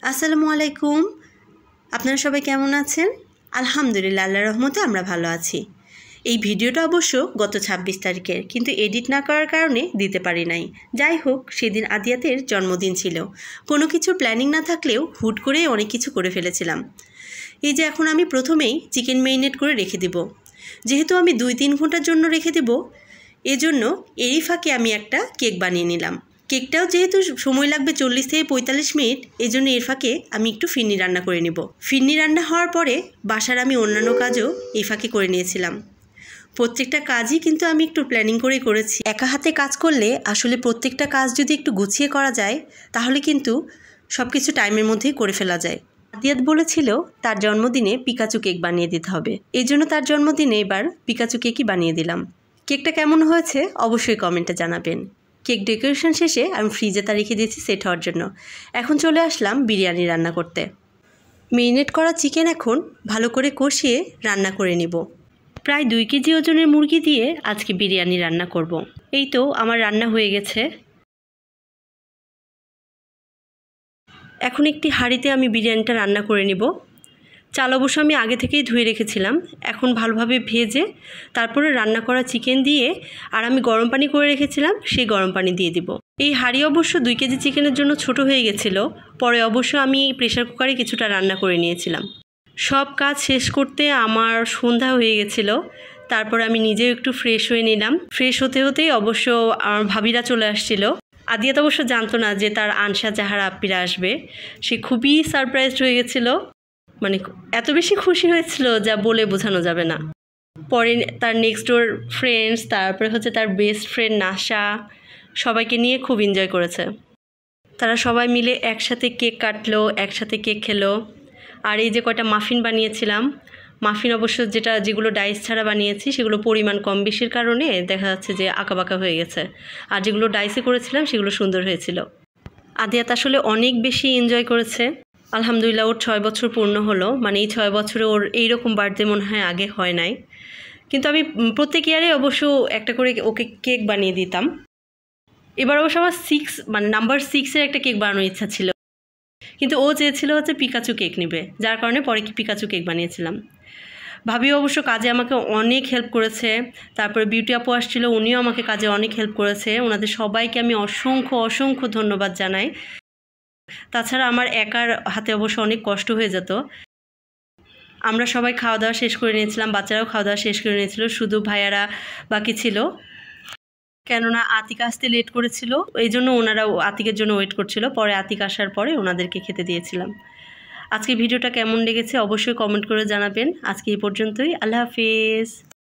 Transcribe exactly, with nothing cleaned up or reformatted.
আসসালামু আলাইকুম। আপনারা সবাই কেমন আছেন? আলহামদুলিল্লাহ, আল্লাহর রহমতে আমরা ভালো আছি। এই ভিডিওটা অবশ্য গত ছাব্বিশ তারিখের, কিন্তু এডিট না করার কারণে দিতে পারি নাই। যাই হোক, সেদিন আদিয়াতের জন্মদিন ছিল। কোনো কিছুর প্ল্যানিং না থাকলেও হুট করে অনেক কিছু করে ফেলেছিলাম। এই যে এখন আমি প্রথমেই চিকেন ম্যারিনেট করে রেখে দেব। যেহেতু আমি দুই তিন ঘন্টার জন্য রেখে দেব, এজন্য এরই ফাঁকে আমি একটা কেক বানিয়ে নিলাম। কেকটাও যেহেতু সময় লাগবে চল্লিশ থেকে পঁয়তাল্লিশ মিনিট, এই জন্য এর ফাঁকে আমি একটু ফিরনি রান্না করে নেব। ফিরনি রান্না হওয়ার পরে বাসার আমি অন্যান্য কাজও এই ফাঁকে করে নিয়েছিলাম। প্রত্যেকটা কাজই কিন্তু আমি একটু প্ল্যানিং করেই করেছি। একা হাতে কাজ করলে আসলে প্রত্যেকটা কাজ যদি একটু গুছিয়ে করা যায়, তাহলে কিন্তু সব কিছু টাইমের মধ্যেই করে ফেলা যায়। আদিয়াত বলেছিল তার জন্মদিনে পিকাচু কেক বানিয়ে দিতে হবে, এই জন্য তার জন্মদিনে এবার পিকাচু কেকই বানিয়ে দিলাম। কেকটা কেমন হয়েছে অবশ্যই কমেন্টে জানাবেন। কেক ডেকোরেশন শেষে আমি ফ্রিজে তা রেখে দিয়েছি সেট হওয়ার জন্য। এখন চলে আসলাম বিরিয়ানি রান্না করতে। মেরিনেট করা চিকেন এখন ভালো করে কষিয়ে রান্না করে নিব। প্রায় দুই কেজি ওজনের মুরগি দিয়ে আজকে বিরিয়ানি রান্না করব। এই তো আমার রান্না হয়ে গেছে। এখন একটি হাঁড়িতে আমি বিরিয়ানিটা রান্না করে নিব। চাল অবশ্য আমি আগে থেকেই ধুয়ে রেখেছিলাম। এখন ভালোভাবে ভেজে তারপরে রান্না করা চিকেন দিয়ে, আর আমি গরম পানি করে রেখেছিলাম সেই গরম পানি দিয়ে দিব। এই হাঁড়ি অবশ্য দুই কেজি চিকেনের জন্য ছোট হয়ে গেছিলো। পরে অবশ্য আমি প্রেশার কুকারে কিছুটা রান্না করে নিয়েছিলাম। সব কাজ শেষ করতে আমার সন্ধ্যা হয়ে গেছিলো। তারপর আমি নিজেও একটু ফ্রেশ হয়ে নিলাম। ফ্রেশ হতে হতেই অবশ্য আমার ভাবিরা চলে আসছিল। আদিয়াত অবশ্য জানতো না যে তার আনসা জাহারা আপ্পিরা আসবে। সে খুবই সারপ্রাইজড হয়ে গেছিলো, মানে এত বেশি খুশি হয়েছিল যা বলে বোঝানো যাবে না। পরে তার নেক্সট ডোর ফ্রেন্ডস, তারপরে হচ্ছে তার বেস্ট ফ্রেন্ড নাশা, সবাইকে নিয়ে খুব এনজয় করেছে। তারা সবাই মিলে একসাথে কেক কাটলো, একসাথে কেক খেলো। আর এই যে কয়টা মাফিন বানিয়েছিলাম, মাফিন অবশ্য যেটা যেগুলো ডাইস ছাড়া বানিয়েছি সেগুলো পরিমাণ কম বেশির কারণে দেখা যাচ্ছে যে আঁকাবাঁকা হয়ে গেছে, আর যেগুলো ডাইসে করেছিলাম সেগুলো সুন্দর হয়েছিল। আদিয়াত আসলে অনেক বেশি এনজয় করেছে। আলহামদুলিল্লাহ, ওর ছয় বছর পূর্ণ হলো। মানে এই ছয় বছরে ওর এইরকম বার্থডে মনে হয় আগে হয় নাই। কিন্তু আমি প্রত্যেক ইয়ারে অবশ্য একটা করে ওকে কেক বানিয়ে দিতাম। এবার অবশ্য আমার সিক্স মানে নাম্বার সিক্সের একটা কেক বানানোর ইচ্ছা ছিল, কিন্তু ও চেয়েছিল হচ্ছে পিকাচু কেক নেবে, যার কারণে পরে কি পিকাচু কেক বানিয়েছিলাম। ভাবি অবশ্য কাজে আমাকে অনেক হেল্প করেছে। তারপরে বিউটি আপু আসছিল, উনিও আমাকে কাজে অনেক হেল্প করেছে। ওনাদের সবাইকে আমি অসংখ্য অসংখ্য ধন্যবাদ জানাই। তাছাড়া আমার একার হাতে অবশ্য অনেক কষ্ট হয়ে যেত। আমরা সবাই খাওয়া দাওয়া শেষ করে নিয়েছিলাম, বাচ্চারাও খাওয়া দাওয়া শেষ করে নিয়েছিল, শুধু ভাইয়ারা বাকি ছিল। কেননা আতিক আসতে লেট করেছিল, এই জন্য ওনারা আতিকের জন্য ওয়েট করছিল। পরে আতিক আসার পরে ওনাদেরকে খেতে দিয়েছিলাম। আজকে ভিডিওটা কেমন লেগেছে অবশ্যই কমেন্ট করে জানাবেন। আজকে এই পর্যন্তই। আল্লাহ হাফিজ।